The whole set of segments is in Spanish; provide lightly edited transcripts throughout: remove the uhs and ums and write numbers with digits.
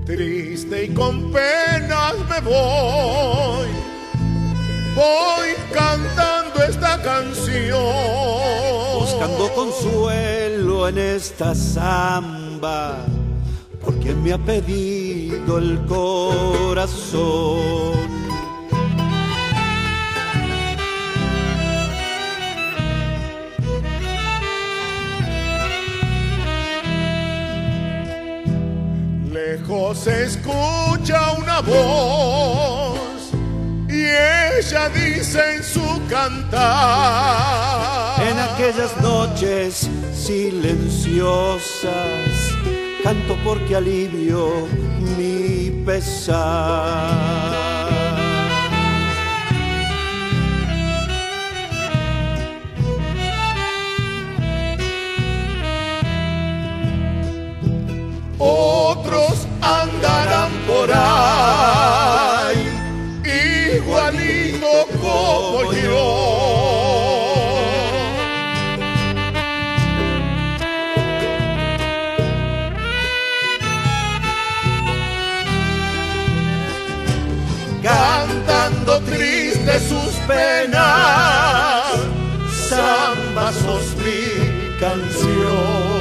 Triste y con penas me voy cantando esta canción, buscando consuelo en esta samba, por quien me ha pedido el corazón. Lejos se escucha una voz y ella dice en su cantar: en aquellas noches silenciosas canto porque alivio mi pesar. Otros andarán por ahí, igualito como yo. Cantando triste sus penas, samba sos mi canción.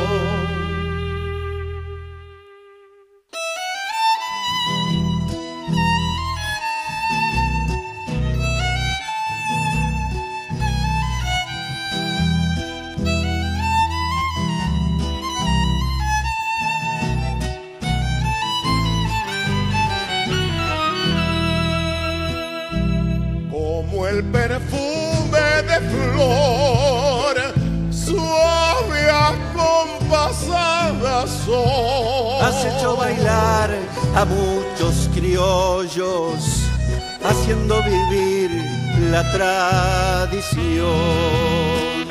El perfume de flor, suave acompasada son. Has hecho bailar a muchos criollos, haciendo vivir la tradición.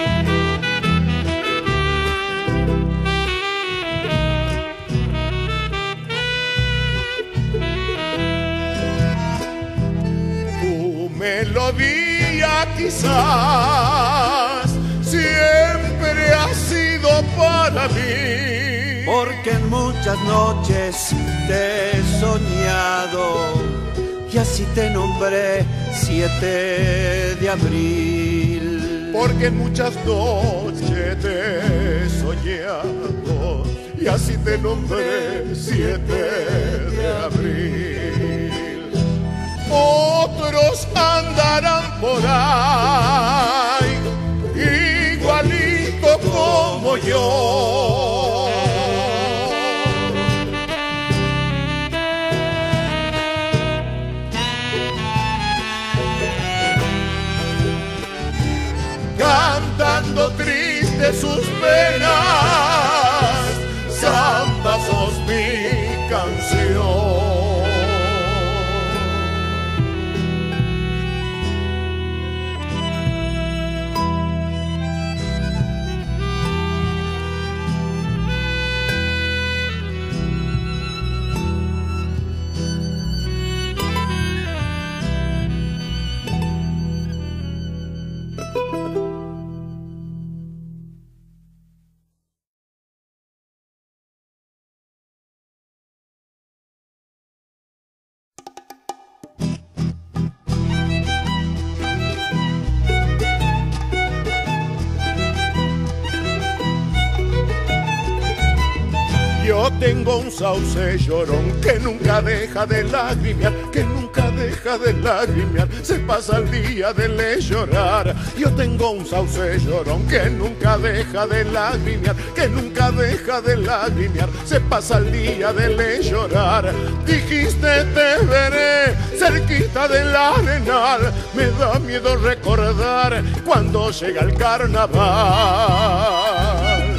Melodía quizás siempre ha sido para mí, porque en muchas noches te he soñado y así te nombré 7 de abril. Porque en muchas noches te he soñado y así te nombré 7 de abril. Otros andarán por ahí, igualito como yo. Cantando triste sus penas, samba sos mi canción. Yo tengo un sauce llorón que nunca deja de lagrimear, que nunca deja de lagrimear, se pasa el día de le llorar. Yo tengo un sauce llorón que nunca deja de lagrimear, que nunca deja de lagrimear, se pasa el día de le llorar. Dijiste te veré cerquita del arenal, me da miedo recordar cuando llega el carnaval.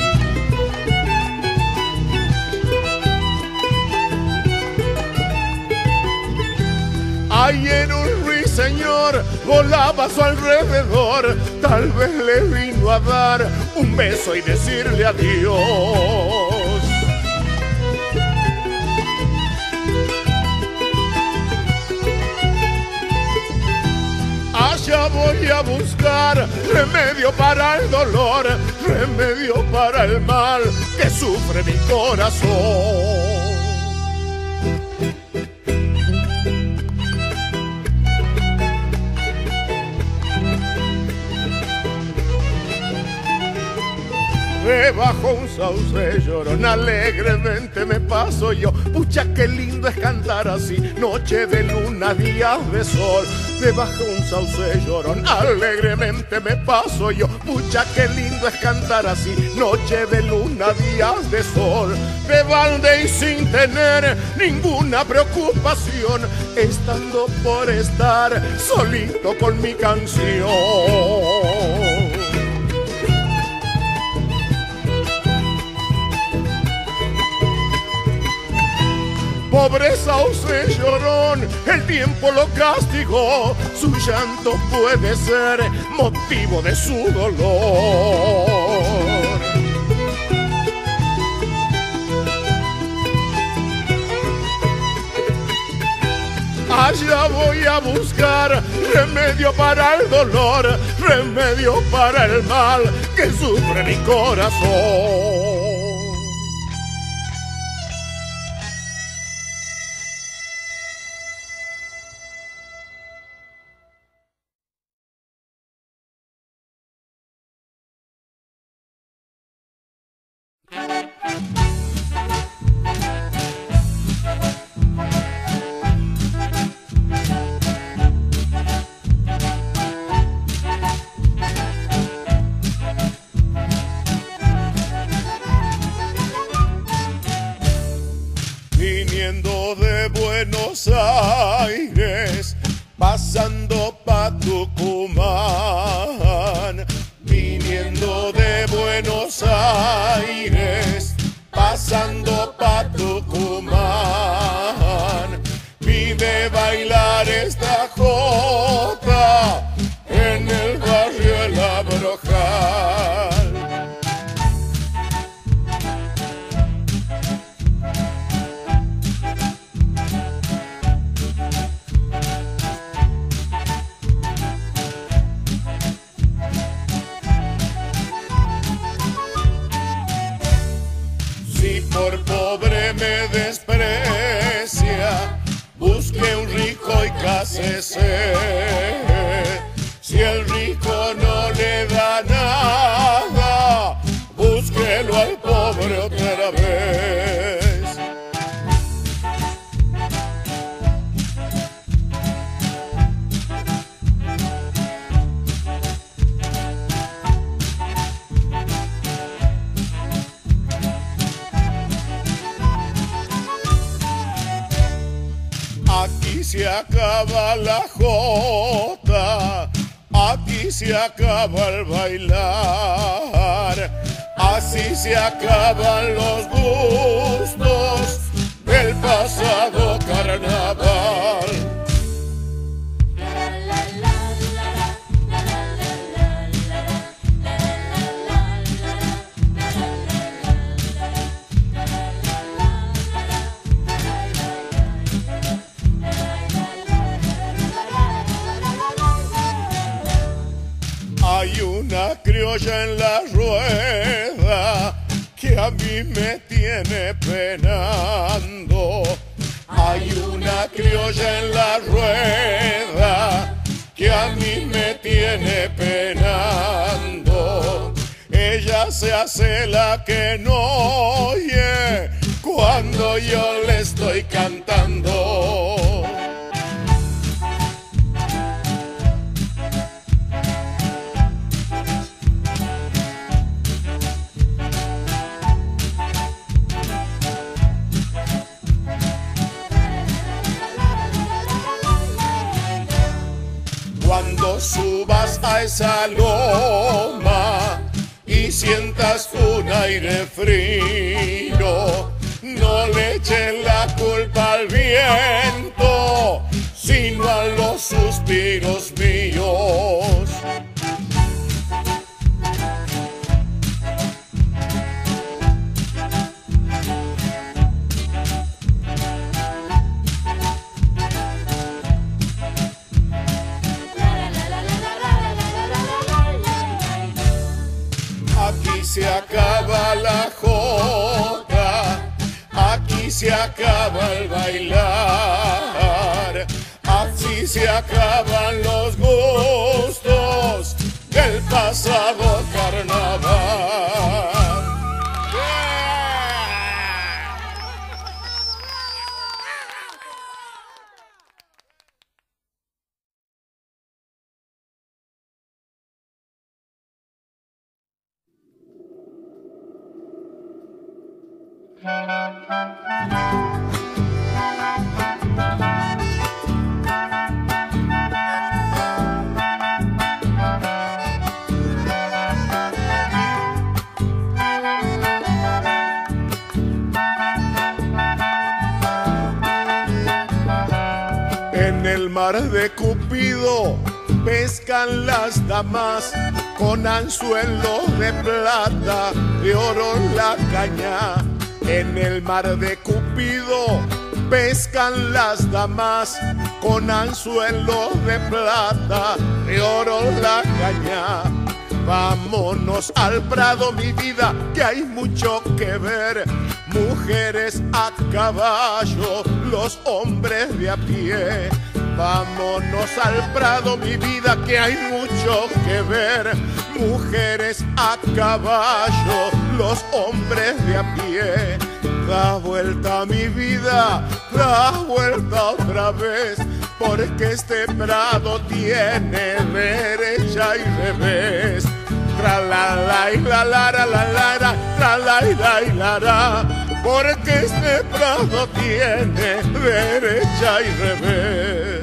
Ayer un ruiseñor volaba a su alrededor, tal vez le vino a dar un beso y decirle adiós. Allá voy a buscar remedio para el dolor, remedio para el mal que sufre mi corazón. Debajo un sauce llorón alegremente me paso yo. Pucha, qué lindo es cantar así, noche de luna, días de sol. Debajo un sauce llorón alegremente me paso yo. Pucha, qué lindo es cantar así, noche de luna, días de sol. De balde y sin tener ninguna preocupación, estando por estar solito con mi canción. Pobre sauce llorón, el tiempo lo castigó, su llanto puede ser motivo de su dolor. Allá voy a buscar remedio para el dolor, remedio para el mal que sufre mi corazón. Viniendo de Buenos Aires, pasando pa' Tucumán. Viniendo de Buenos Aires, pasando pa' Tucumán. Vine bailar esta jota en el barrio El Abrojal. Por pobre me desprecia, busque un rico y cásese. Si el rico no le da nada, búsquelo al pobre otra vez. Aquí se acaba la jota, aquí se acaba el bailar, así se acaban los gustos del pasado carnaval. Hay una criolla en la rueda que a mí me tiene penando. Hay una criolla en la rueda que a mí me tiene penando. Ella se hace la que no oye cuando yo le estoy cantando. Cuando subas a esa loma y sientas un aire frío, no le eches la culpa al viento, sino a los suspiros míos. Aquí se acaba la jota, aquí se acaba el bailar, así se acaban los gustos del pasado carnaval. En el mar de Cupido pescan las damas con anzuelos de plata, de oro la caña. En el mar de Cupido pescan las damas con anzuelos de plata, de oro la caña. Vámonos al Prado, mi vida, que hay mucho que ver. Mujeres a caballo, los hombres de a pie. Vámonos al Prado, mi vida, que hay mucho que ver. Mujeres a caballo, los hombres de a pie. Da vuelta mi vida, da vuelta otra vez, porque este Prado tiene derecha y revés. Tra la la y la la la la la, tra la y la la, porque este Prado tiene derecha y revés.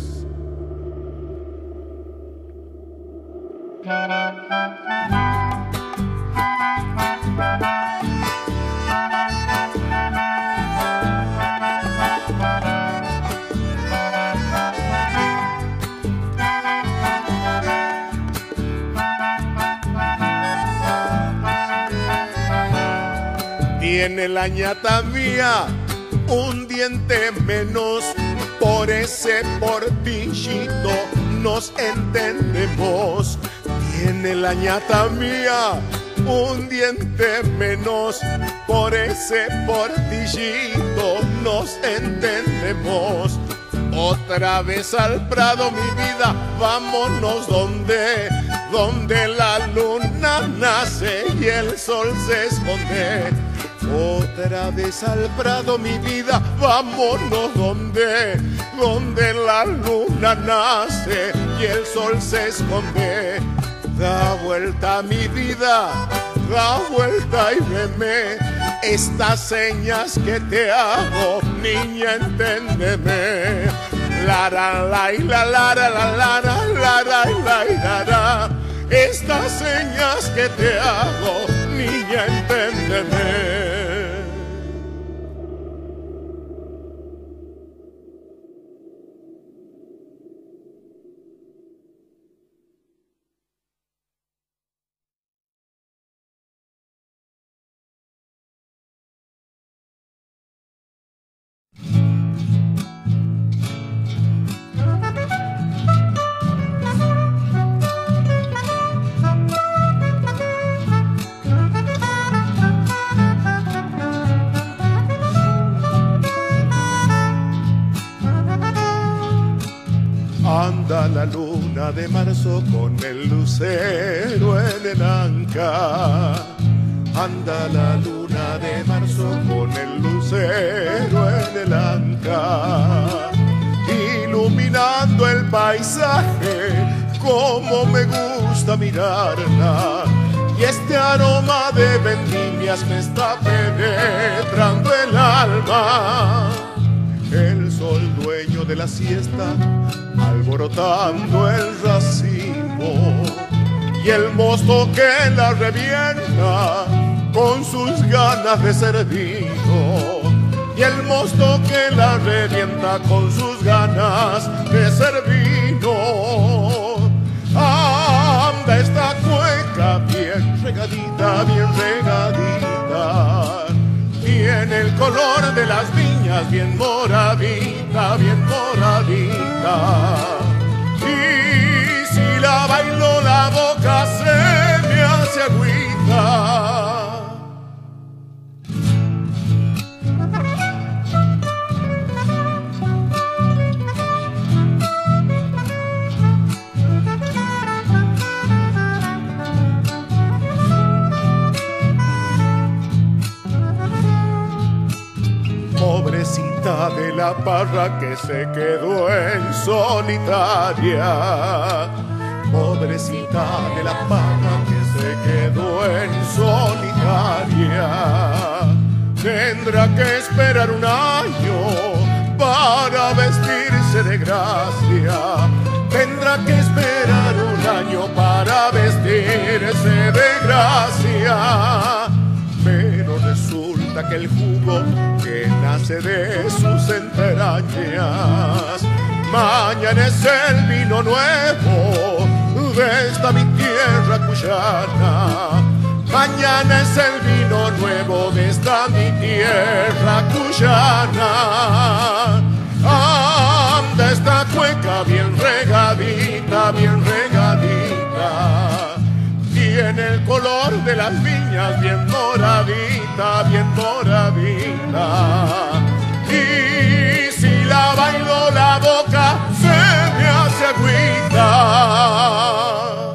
Tiene la ñata mía un diente menos, por ese portillito nos entendemos. Tiene la ñata mía un diente menos, por ese portillito nos entendemos. Otra vez al Prado, mi vida, vámonos donde la luna nace y el sol se esconde. Otra vez al Prado, mi vida, vámonos donde la luna nace y el sol se esconde. Da vuelta mi vida, da vuelta y veme estas señas que te hago, niña, entiéndeme. La la y la la la la la la la la la. Estas señas que te hago, niña, entiéndeme. Anda la luna de marzo con el lucero en el anca. Anda la luna de marzo con el lucero en el anca, iluminando el paisaje como me gusta mirarla. Y este aroma de vendimias me está penetrando el alma. El sol dueño de la siesta alborotando el racimo, y el mosto que la revienta con sus ganas de ser vino, y el mosto que la revienta con sus ganas de ser vino. Anda esta cueca bien regadita, bien regadita, tiene el color de las viñas bien moradita, bien moradita. Y si la bailo la boca se me hace agüita. Pobrecita de la parra que se quedó en solitaria. Pobrecita de la parra que se quedó en solitaria. tendrá que esperar un año para vestirse de gracia. Tendrá que esperar un año para vestirse de gracia. Pero resulta que el jugo que nace de sus entrañas mañana es el vino nuevo de esta mi tierra cuyana. Mañana es el vino nuevo de esta mi tierra cuyana. Anda esta cueca bien regadita, bien regadita. Tiene el color de las viñas bien moradita, bien moradita. Y si la bailo la boca se me hace agüita.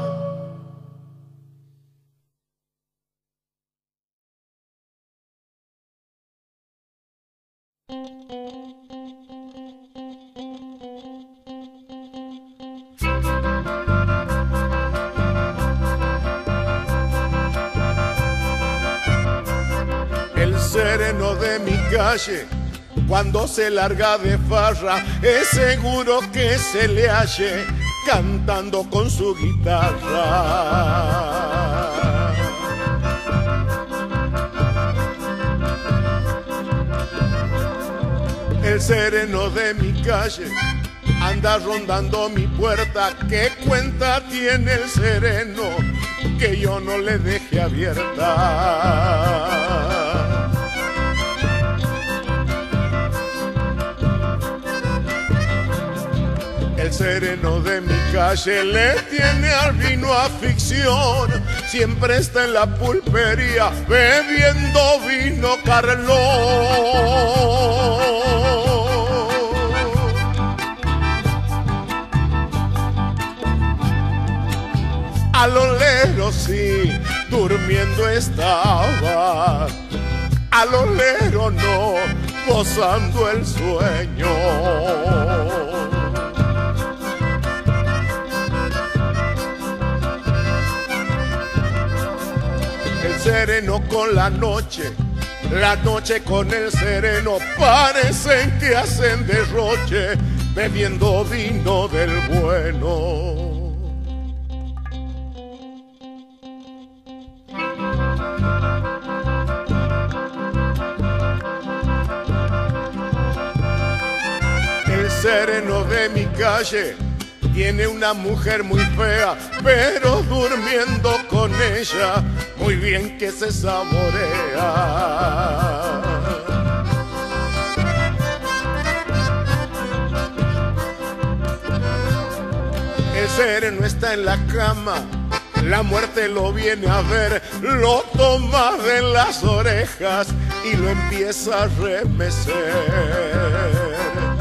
El sereno de mi calle, cuando se larga de farra, es seguro que se le halle cantando con su guitarra. El sereno de mi calle anda rondando mi puerta. ¿Qué cuenta tiene el sereno que yo no le deje abierta? El sereno de mi calle le tiene al vino afición. Siempre está en la pulpería bebiendo vino Carlón. Al olero sí, durmiendo estaba. Al olero no, gozando el sueño. Sereno con la noche con el sereno, parecen que hacen derroche, bebiendo vino del bueno. El sereno de mi calle tiene una mujer muy fea, pero durmiendo con ella, muy bien que se saborea. El sereno está en la cama, la muerte lo viene a ver, lo toma de las orejas y lo empieza a remecer.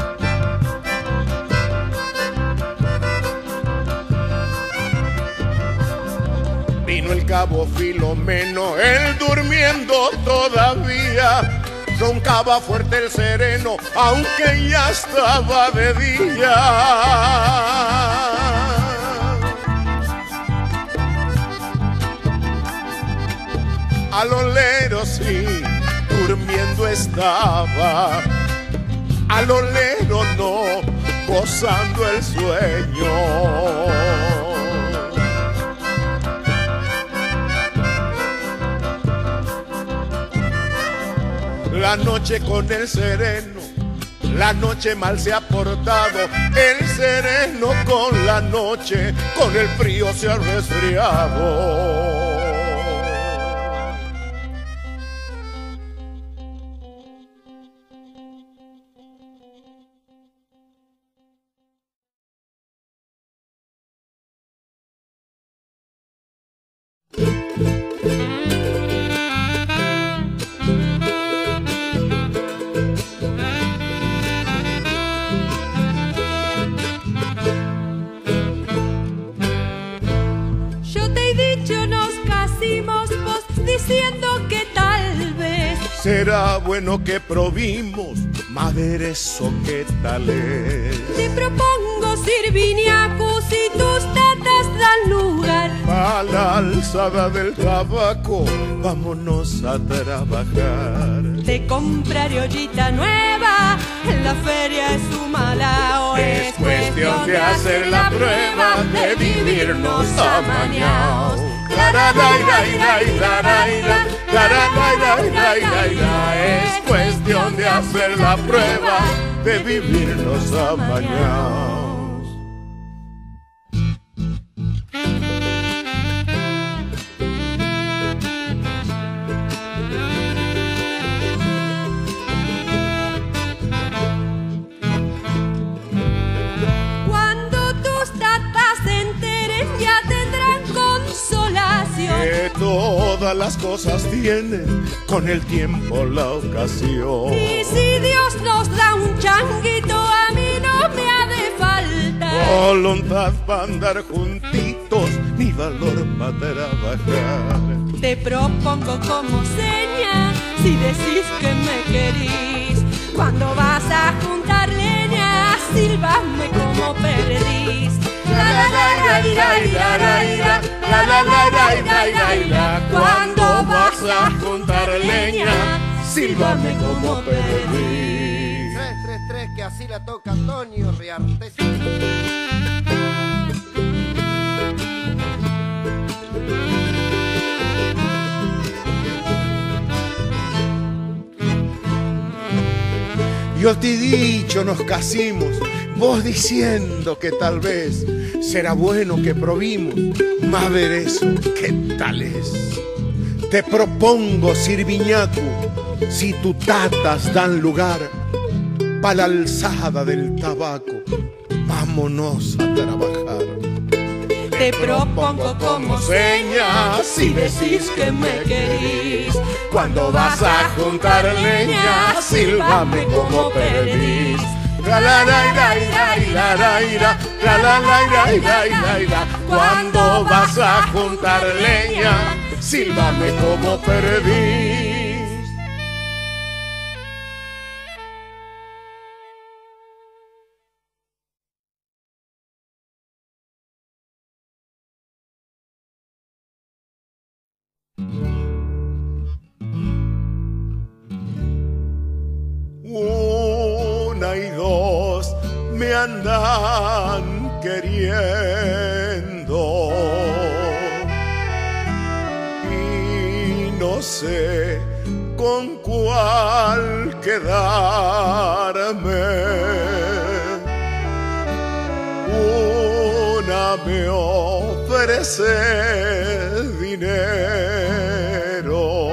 Vino el cabo Filomeno, él durmiendo todavía, roncaba fuerte el sereno, aunque ya estaba de día. Al olero sí, durmiendo estaba, al olero no, gozando el sueño. La noche con el sereno, la noche mal se ha portado. El sereno con la noche, con el frío se ha resfriado. Será bueno que probimos maderezo, ¿qué tal es? Te propongo Sirviniacus y tus tatas dan lugar. A la alzada del tabaco, vámonos a trabajar. Te compraré ollita nueva, en la feria es Humalao. Es cuestión de hacer la prueba de vivirnos amañados. Es cuestión de hacer la prueba de vivirnos amañados. Que todas las cosas tienen con el tiempo la ocasión. Y si Dios nos da un changuito, a mí no me ha de faltar voluntad para andar juntitos, ni valor para trabajar. Te propongo como seña, si decís que me querís, cuando vas a juntar leña, sílvame como perdiz. Cuando vas a juntar leña, sílvame como perdiz. 333, que así la toca Antonio Riartes. Yo te he dicho nos casimos, vos diciendo que tal vez será bueno que probimos, más ver eso, ¿qué tal es? Te propongo, Sirviñacu, si tu tatas dan lugar pa' la alzada del tabaco, vámonos a trabajar. Te propongo como seña, si decís que me querís, cuando vas a juntar leña, sílvame como perdiz. Cuando vas a juntar leña, sílvame como perdiz. Una y dos me andan queriendo y no sé con cuál quedarme. Una me ofrece dinero,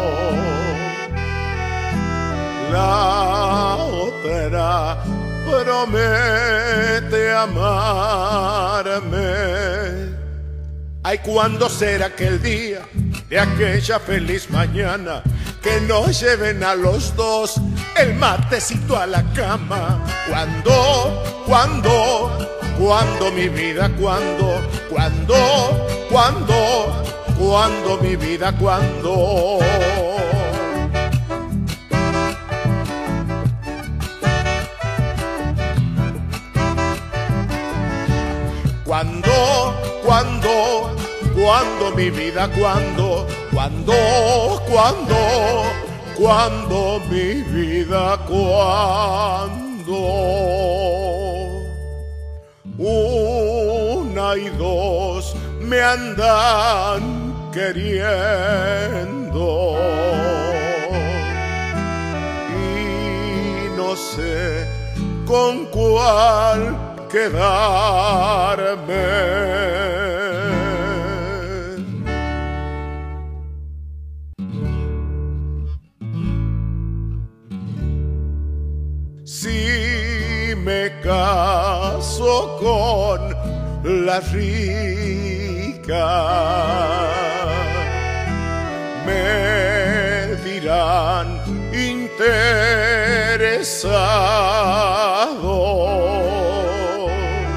la otra promete amarme. Ay, ¿cuándo será aquel día de aquella feliz mañana que nos lleven a los dos el matecito a la cama? ¿Cuándo, mi vida, cuándo, mi vida, cuándo? Cuando mi vida, cuando mi vida, cuando. Una y dos me andan queriendo y no sé con cuál quedarme. Si me caso con la rica, me dirán interesado.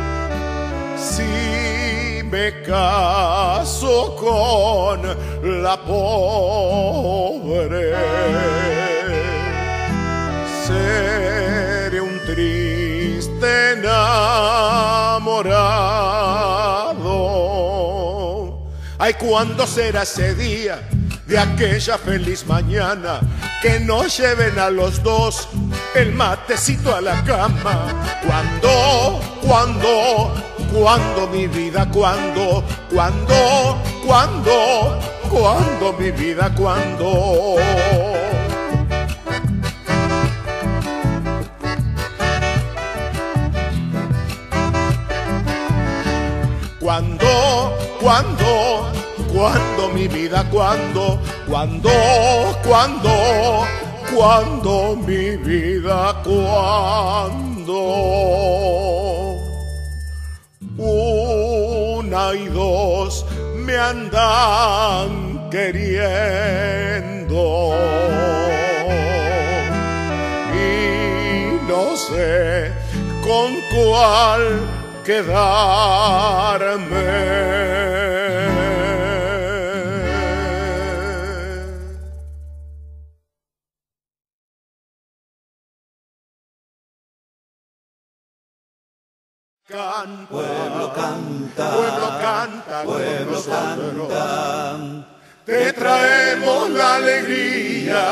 Si me caso con la pobre, seré un triste enamorado. Ay, ¿cuándo será ese día de aquella feliz mañana que nos lleven a los dos el matecito a la cama? ¿Cuándo, mi vida? ¿Cuándo, mi vida? ¿Cuándo? ¿Cuándo, mi vida? ¿Cuándo, mi vida? ¿Cuándo? Una y dos me andan queriendo y no sé con cuál quedarme. Canta, pueblo canta, pueblo canta, pueblo canta, te traemos la alegría.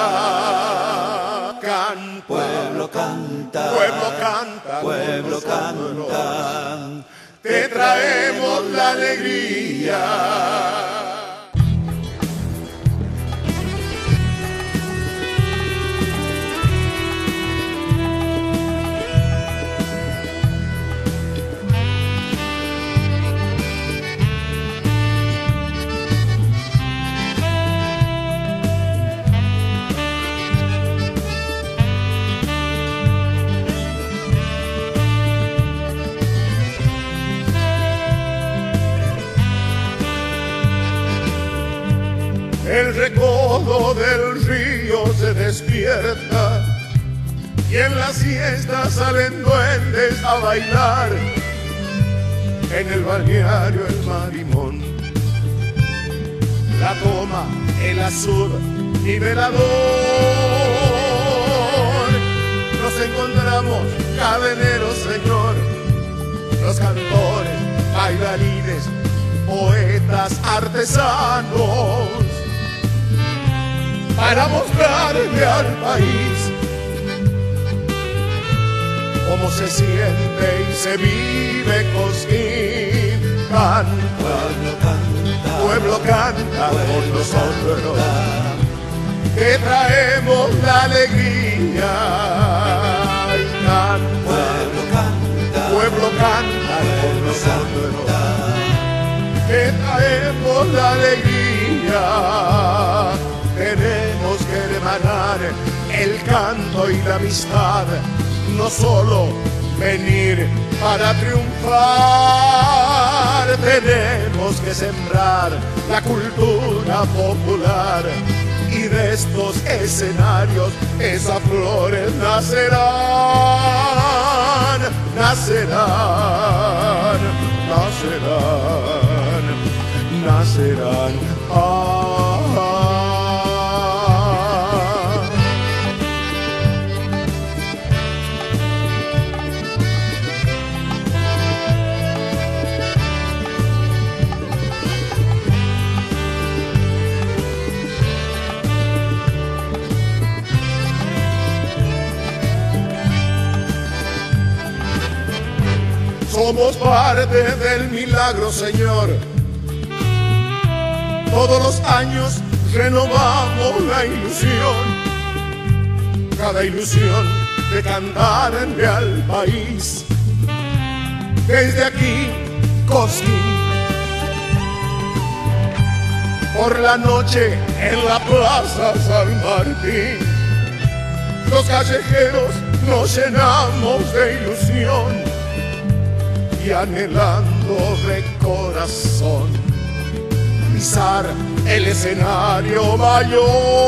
Canta, pueblo canta, pueblo canta, pueblo canta, te traemos la alegría. El recodo del río se despierta y en la siesta salen duendes a bailar. En el balneario el marimón la toma el azul nivelador. Nos encontramos cada enero, Señor, los cantores, bailarines, poetas, artesanos, para mostrarle al país cómo se siente y se vive Cosquín. Canta, pueblo canta con nosotros, que traemos la alegría. Y canta, pueblo canta con nosotros, que traemos la alegría. Tenemos que emanar el canto y la amistad, no solo venir para triunfar. Tenemos que sembrar la cultura popular y de estos escenarios esas flores nacerán, nacerán, nacerán, nacerán. Somos parte del milagro, Señor. Todos los años renovamos la ilusión, cada ilusión de cantarle al país. Desde aquí, Cosquín, por la noche en la Plaza San Martín, los callejeros nos llenamos de ilusión y anhelando de corazón pisar el escenario mayor.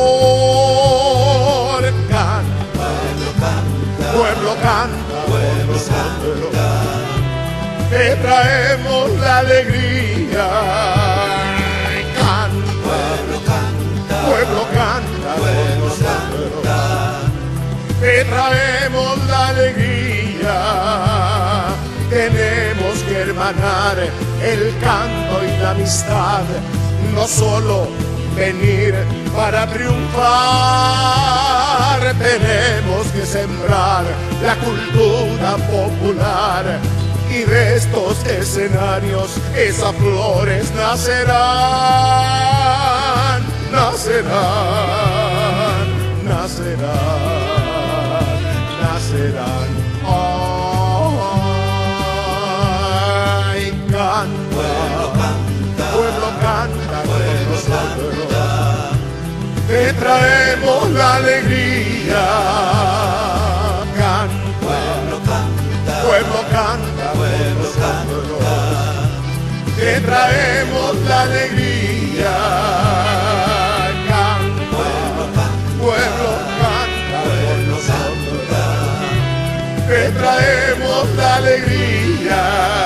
Canta, pueblo canta, pueblo canta, te traemos la alegría. Canta, pueblo canta, pueblo canta, te traemos la alegría. Tenemos que hermanar el canto y la amistad, no solo venir para triunfar, tenemos que sembrar la cultura popular y de estos escenarios esas flores nacerán, nacerán, nacerán, nacerán. Ay, canta, pueblo canta con nosotros, te traemos la alegría. Canta, pueblo canta con nosotros, te traemos la alegría. Canta, pueblo canta con nosotros, te traemos la alegría.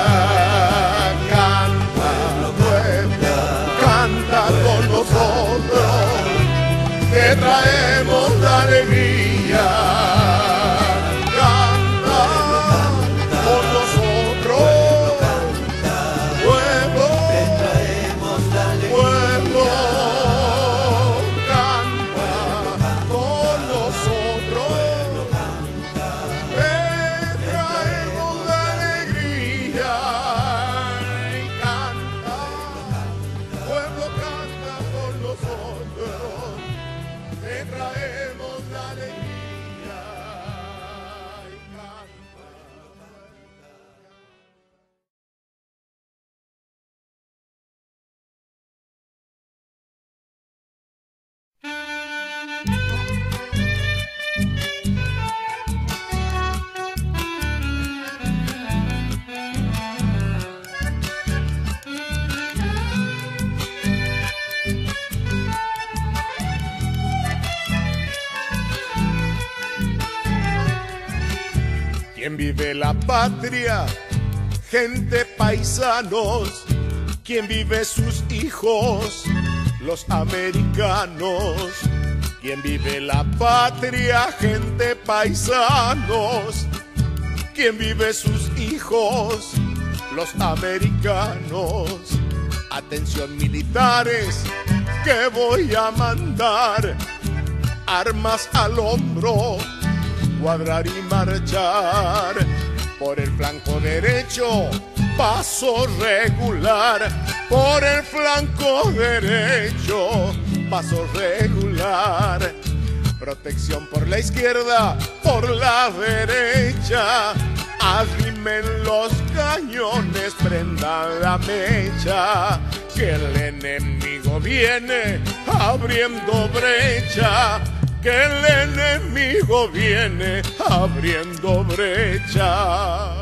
Canta, pueblo, canta con nosotros, te traemos la alegría. Canta con nosotros, pueblo, pueblo, canta con nosotros, te traemos la alegría. Y canta, pueblo, canta con nosotros, te traemos la alegría. Y canta. ¿Quién vive la patria? Gente, paisanos. ¿Quién vive sus hijos? Los americanos. ¿Quién vive la patria? Gente, paisanos. ¿Quién vive sus hijos? Los americanos. Atención militares, que voy a mandar. Armas al hombro, cuadrar y marchar. Por el flanco derecho, paso regular. Por el flanco derecho, paso regular. Protección por la izquierda, por la derecha. Arrimen los cañones, prendan la mecha, que el enemigo viene abriendo brecha. Que el enemigo viene abriendo brecha.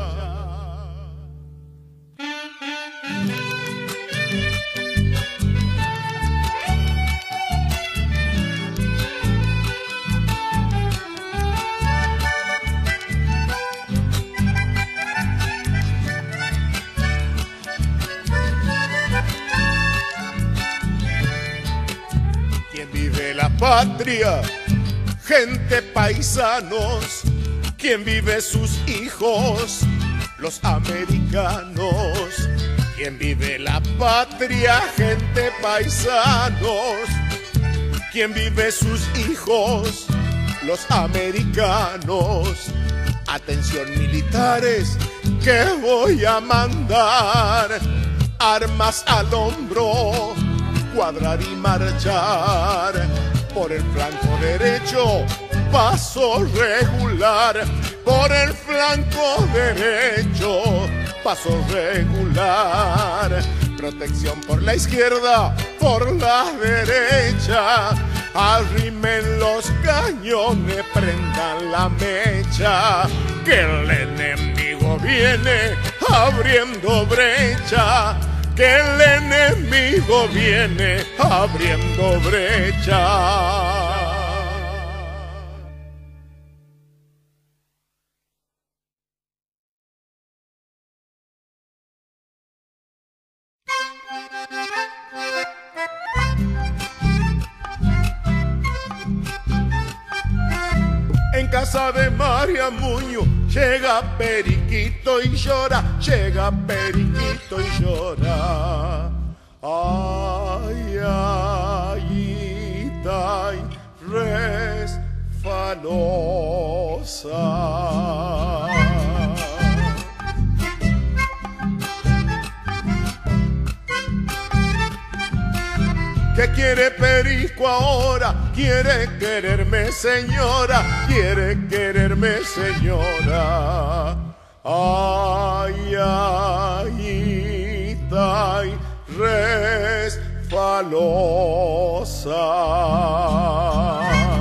¿Quién vive la patria? Gente, paisanos. ¿Quién vive sus hijos? Los americanos. ¿Quién vive la patria? Gente, paisanos. ¿Quién vive sus hijos? Los americanos. Atención militares, que voy a mandar. Armas al hombro, cuadrar y marchar. Por el flanco derecho, paso regular. Por el flanco derecho, paso regular. Protección por la izquierda, por la derecha. Arrimen los cañones, prendan la mecha. Que el enemigo viene abriendo brecha. Que el enemigo viene abriendo brecha. En casa de María Muñoz llega Periquito y llora, llega Periquito y llora. Ay, ayita y resfalosa. ¿Qué quiere Perico ahora? Quiere quererme, señora, quiere quererme, señora. Ay, ayita y resfalosa.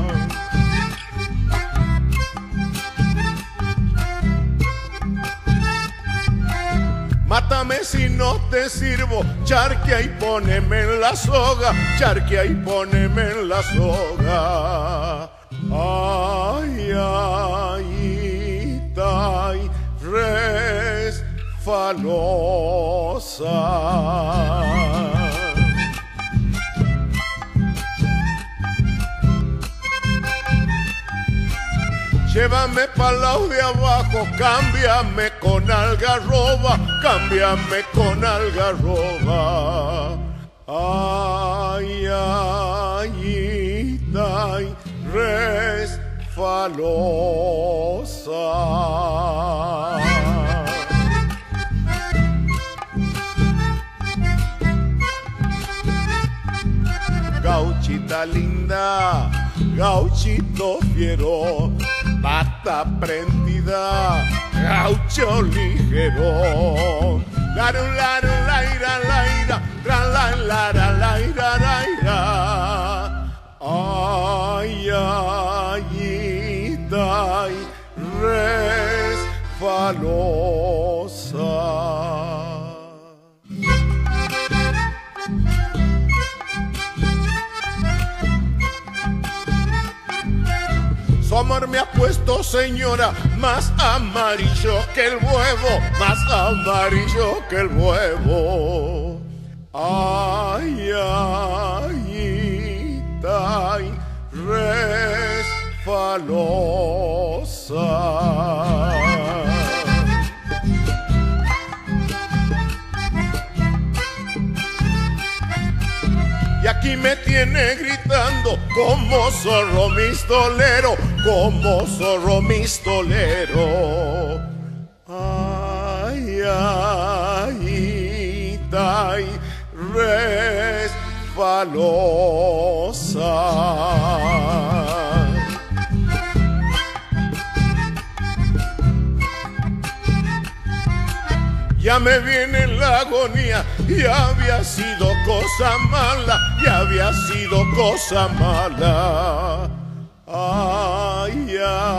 Mátame si no te sirvo, charquia y poneme en la soga, charquia y poneme en la soga. Ay, ayita y resfalosa. Llévame pa'l lado de abajo, cámbiame con algarroba, cámbiame con algarroba. Ay, ayita y resfalosa. Gauchita linda, gauchito fiero, pata prendida, gaucho ligero. Laru, laru, laira, laira, tra, la, lara, laira, laira. Ay, ayita y resfalosa. Su amor me ha puesto, señora, más amarillo que el huevo, más amarillo que el huevo. Ay, ayita y resfalosa. Y aquí me tiene gritando como zorro mistolero, como zorro mistolero. Ay, ayita y resfalosa. Ya me viene la agonía, ya había sido cosa mala, ya había sido cosa mala. Ay,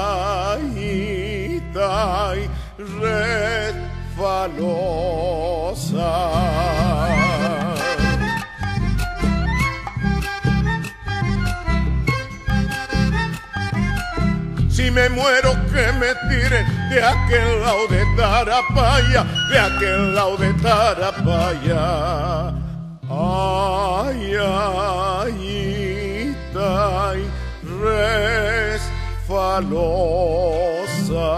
ayita y resfalosa. Si me muero que me tiren de aquel lado de Tarapaya, de aquel lado de Tarapaya. Ay, ayita y resfalosa.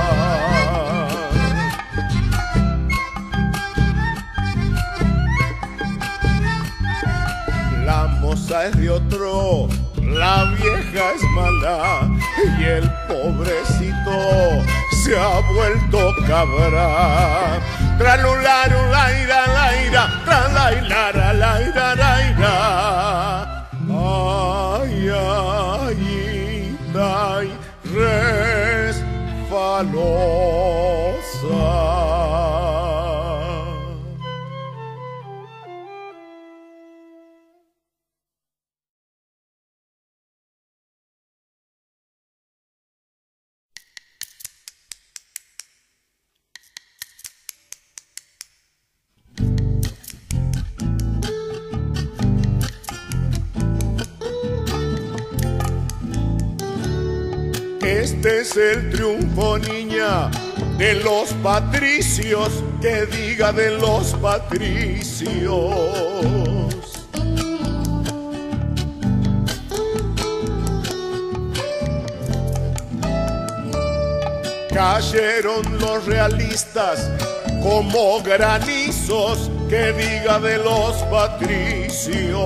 La moza es de otro, la vieja es mala y el pobrecito se ha vuelto cabra. Tralularu, laira, laira, tralailara, laira, laira. Ay, ayita y resfalosa. Este es el triunfo, niña, de los patricios, que diga de los patricios. Cayeron los realistas como granizos que diga de los patricios.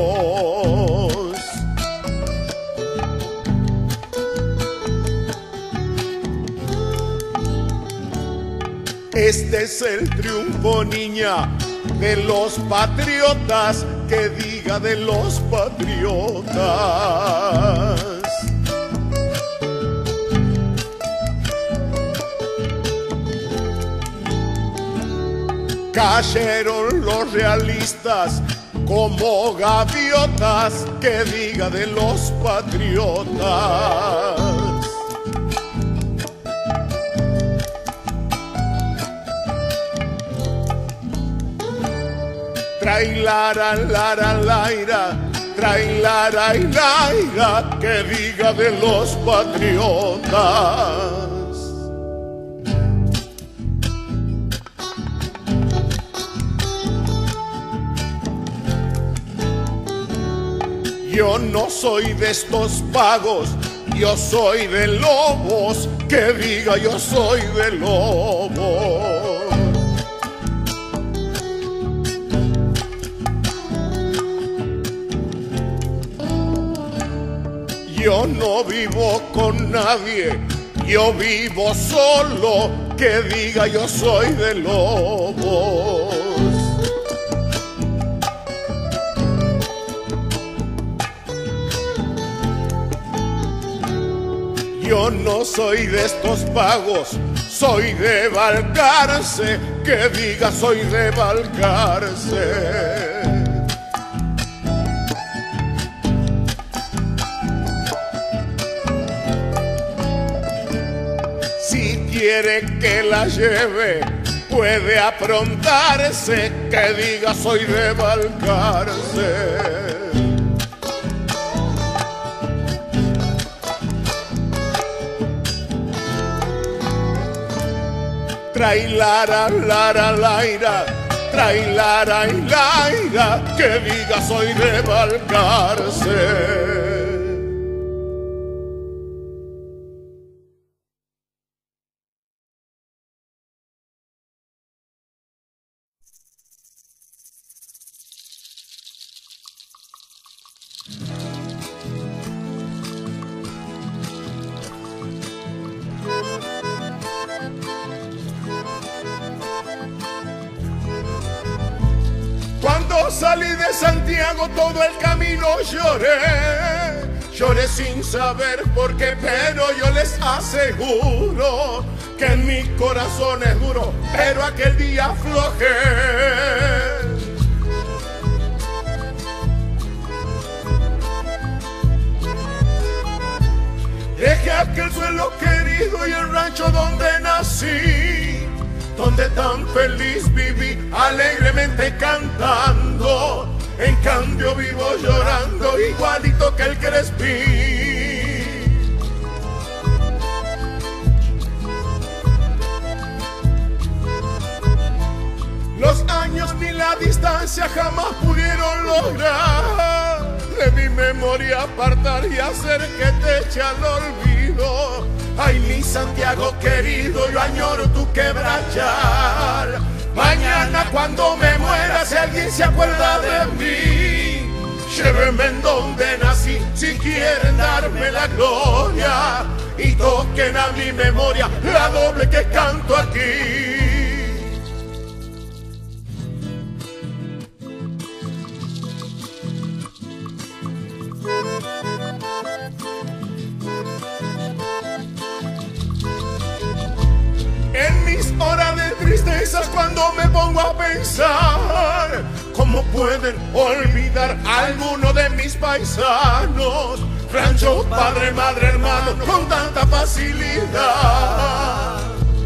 Este es el triunfo, niña, de los patriotas, que diga de los patriotas. Cayeron los realistas como gaviotas, que diga de los patriotas. Trailara, lara, laira, trailara y laira, que diga de los patriotas. Yo no soy de estos vagos, yo soy de lobos, que diga yo soy de lobos. Yo no vivo con nadie, yo vivo solo, que diga yo soy de lobos. Yo no soy de estos vagos, soy de Balcarce, que diga soy de Balcarce. Si quiere que la lleve, puede aprontarse, que diga soy de Balcarce. Trailara, lara, laira, trailara y laira, que diga soy de Balcarce. Cuando salí de Santiago todo el camino lloré, lloré sin saber por qué, pero yo les aseguro que en mi corazón es duro, pero aquel día aflojé. Dejé aquel suelo querido y el rancho donde nací, donde tan feliz viví, alegremente cantando. En cambio vivo llorando, igualito que el Crespín. Los años ni la distancia jamás pudieron lograr de mi memoria apartar y hacer que te eche al olvido. Ay, mi Santiago querido, yo añoro tu quebrachar. Mañana cuando me muera, si alguien se acuerda de mí, llévenme en donde nací, si quieren darme la gloria, y toquen a mi memoria la doble que canto aquí. En mis horas de tristezas, cuando me pongo a pensar, ¿cómo pueden olvidar a alguno de mis paisanos? Rancho, padre, madre, hermano, con tanta facilidad.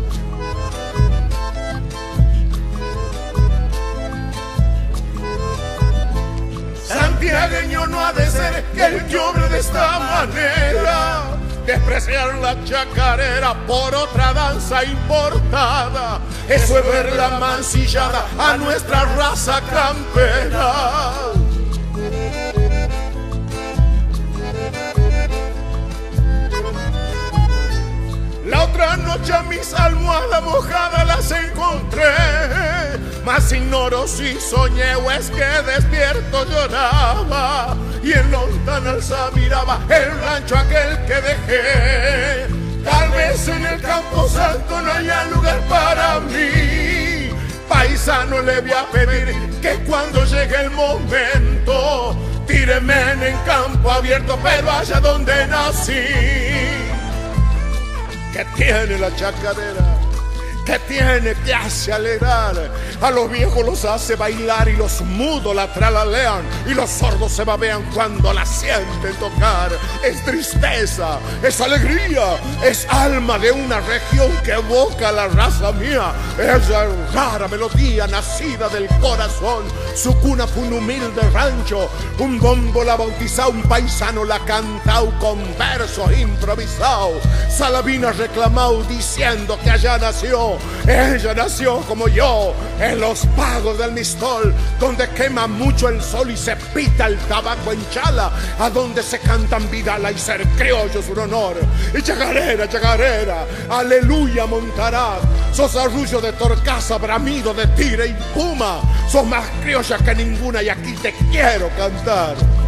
Santiagueño no ha de ser el que obre de esta manera, despreciar la chacarera por otra danza importada. Eso es ver la mancillada a nuestra raza campera. La otra noche a mis almohadas mojadas las encontré, mas ignoro si soñé o es que despierto lloraba y en lontananza miraba el rancho aquel que dejé. Tal vez en el campo santo no haya lugar para mí. Paisano, le voy a pedir que cuando llegue el momento tíreme en campo abierto, pero allá donde nací. ¿Qué tiene la chacarera? ¿Qué tiene? Que hace alegrar. A los viejos los hace bailar y los mudos la tralalean y los sordos se babean cuando la sienten tocar. Es tristeza, es alegría, es alma de una región que evoca la raza mía. Esa rara melodía nacida del corazón. Su cuna fue un humilde rancho, un bombo la bautizó, un paisano la cantao con versos improvisados. Salavina reclamó diciendo que allá nació. Ella nació como yo en los pagos del Mistol, donde quema mucho el sol y se pita el tabaco en Chala, a donde se cantan Vidala y ser criollo es un honor. Y chacarera, chacarera, aleluya Montaraz, sos arrullo de torcaza, bramido de tigre y puma, sos más criolla que ninguna y aquí te quiero cantar.